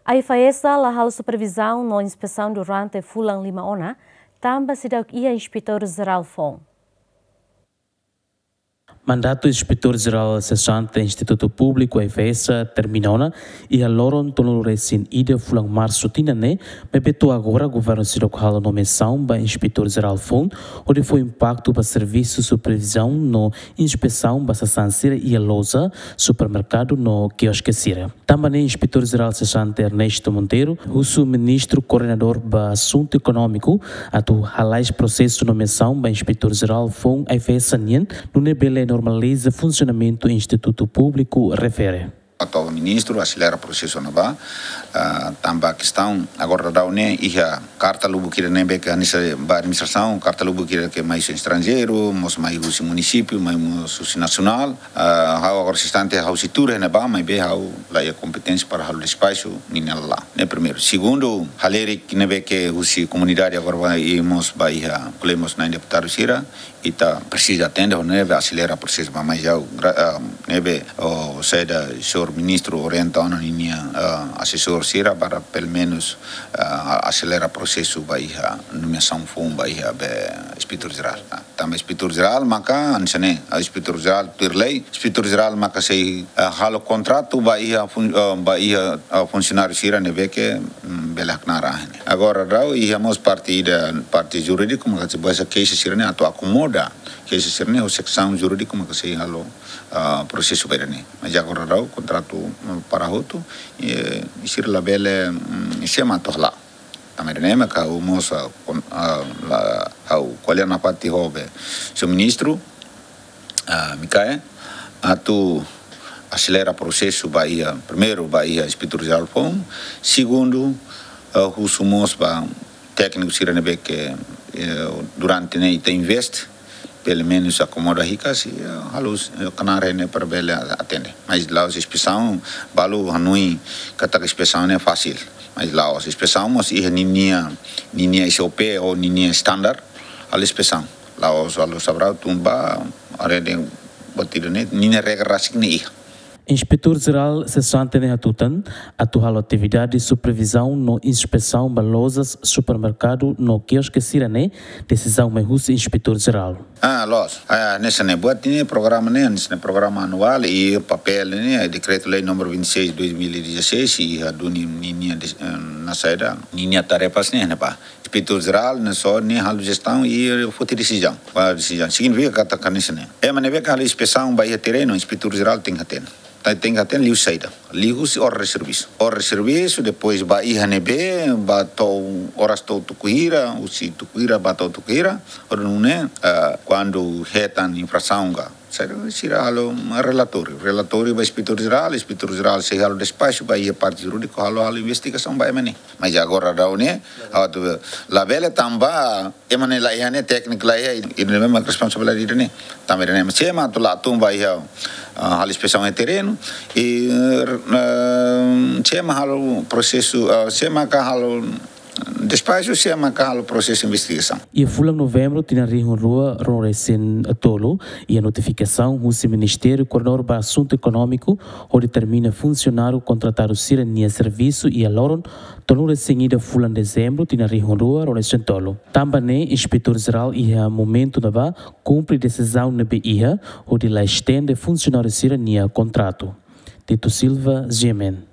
A IFAESA lahal supervisão na inspeção durante fulang 5 ona, também se deu ia inspetor-geral FON. Mandato inspetor-geral cessante Instituto Público IFAESA terminou e a loron tolo recém ida fulang março tinane, mas beto agora o governo se local nomeação para inspetor-geral FON, onde foi impacto para serviço supervisão no inspeção para sansira e a loja supermercado no quiosque sira. Também inspetor-geral cessante Ernesto Monteiro, o ministro coordenador para assunto econômico, atu halais processo nomeação para inspetor-geral FON IFAESA nien, no nebele normaliza funcionamento do Instituto Público, refere. O ministro acelera o processo na ba, também a questão agora da União e a carta lubu que nem bem que a administração, carta lubu que mais estrangeiro, mais o município, mais o nacional, agora assistente a auditora na ba, mas bem lá a competência para o espaço nem lá. Né primeiro, segundo, haleri que nem bem que a comunidade agora vai irmos vai colhemos na deputado Sira e tá precisa atender, né, acelera o processo, mas já né bem o senhor ministro orienta a linha assessor Sira para pelo menos acelerar o processo vai nomeação FON vai inspetor geral. Também inspetor geral maka ansane inspetor geral per lei inspetor geral maka sei halo contrato vai funcionário Sira ne que belak nara. Agora rau íamos parte jurídico maka se basa case Sira ne atu acomoda case Sira ne o secção jurídico maka sei halo processo berani. Mas agora rau contrato para outro e Sira la bele chama tohla. Também maka o moça au qual na parte hobe seu ministro Micae atu acelera processo Bahia primeiro Bahia inspetor geral FON segundo o sumos ba técnico Siranebe que durante ne te investe pelo menos acomoda ricas e a luz canare ne para bela atende mas lá os inspeção balu hanui kata inspeção é fácil mas lá os inspeção mas e ninia SOP ou ninia standard a inspeção lá os sabrá tumba arede batirane ninia regra rasik Inspetor-geral cessante de Hatutan atual atividade de supervisão no inspeção de lojas supermercado no quiosque Sirane, decisão mais inspetor-geral. Nesse buat ini programa nesse programa anual e papel né decreto-lei número 26 2016 e a do ninha na saída ninha tarefas né pá inspetor-geral na só nem a gestão e foi decisão significa que tá nesse né mas nem que a inspeção vai ter no inspetor-geral tem que ter liu saída liu se hora de serviço depois vai ir nebe batou horas to tukuira o se tukuira batou tukuira ou não né quando retan infração ga será halo relatório vai inspetor-geral se halo despacho vai a parte jurídica halo investigação vai mas agora da né la vela tamba emane lá é técnico lá é e mesmo responsabilidade né também né mas chama tu lá tu vai a inspeção em terreno e chama halo processo chama halo despacho chama halo processo de investigação. E fulang novembro tinha rua recém tolo e a notificação do Ministério Coordenador para Assunto Econômico onde determina funcionário contratado Sirania serviço e a loron tolo recém ida fulang dezembro tinha rua recém tolo. Também inspetor-geral e a momento da cumpre decisão na BIA onde lá estende funcionário Sirania contrato. Tito Silva, Gemen.